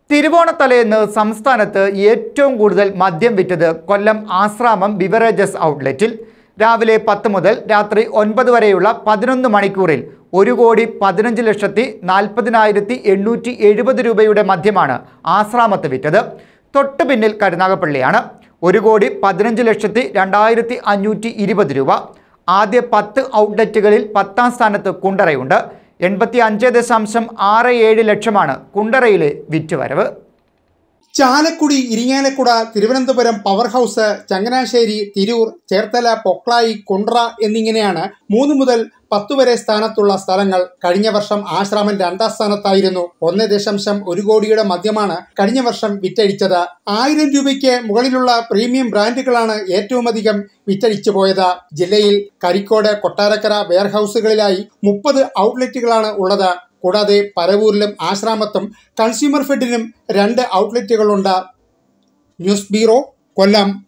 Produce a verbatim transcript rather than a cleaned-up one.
തിരുവോണത്തലേന്ന് സംസ്ഥാനത്ത് ഏറ്റവും കൂടുതൽ മദ്യം വിറ്റത് കൊല്ലം ആശ്രാമം ബിവറേജസ് ഔട്ട്ലെറ്റിൽ. രാവിലെ പത്ത് മുതൽ രാത്രി ഒൻപത് വരെയുള്ള പതിനൊന്ന് മണിക്കൂറിൽ ഒരു കോടി പതിനഞ്ച് ലക്ഷത്തി നാൽപ്പതിനായിരത്തി എണ്ണൂറ്റി എഴുപത് രൂപയുടെ മദ്യമാണ് ആശ്രാമത്ത് വിറ്റത്. തൊട്ടു പിന്നിൽ കരുനാഗപ്പള്ളിയാണ്. ഒരു കോടി പതിനഞ്ച് ലക്ഷത്തി രണ്ടായിരത്തി അഞ്ഞൂറ്റി ഇരുപത് രൂപ. ആദ്യ പത്ത് ഔട്ട്ലെറ്റുകളിൽ പത്താം സ്ഥാനത്ത് കുണ്ടറയുണ്ട്. എൺപത്തി അഞ്ച് ദശാംശം ആറ് ഏഴ് ലക്ഷമാണ് കുണ്ടറയിലെ വിറ്റുവരവ്. ചാലക്കുടി, ഇരിങ്ങാലക്കുട, തിരുവനന്തപുരം പവർ ഹൗസ്, ചങ്ങനാശ്ശേരി, തിരൂർ, ചേർത്തല, പൊക്ലായി, കുണ്ട്ര എന്നിങ്ങനെയാണ് മൂന്ന് മുതൽ പത്ത് വരെ സ്ഥാനത്തുള്ള സ്ഥലങ്ങൾ. കഴിഞ്ഞ വർഷം ആശ്രാമം രണ്ടാം സ്ഥാനത്തായിരുന്നു. ഒന്ന് ദശാംശം ഒരു കോടിയുടെ മദ്യമാണ് കഴിഞ്ഞ വർഷം വിറ്റഴിച്ചത്. ആയിരം രൂപയ്ക്ക് മുകളിലുള്ള പ്രീമിയം ബ്രാൻഡുകളാണ് ഏറ്റവും അധികം വിറ്റഴിച്ചു പോയത്. ജില്ലയിൽ കരിക്കോട്, കൊട്ടാരക്കര വെയർഹൌസുകളിലായി മുപ്പത് ഔട്ട്ലെറ്റുകളാണ് ഉള്ളത്. കൂടാതെ പരവൂരിലും ആശ്രാമത്തും കൺസ്യൂമർ ഫെഡിനും രണ്ട് ഔട്ട്ലെറ്റുകളുണ്ട്. ന്യൂസ് ബ്യൂറോ, കൊല്ലം.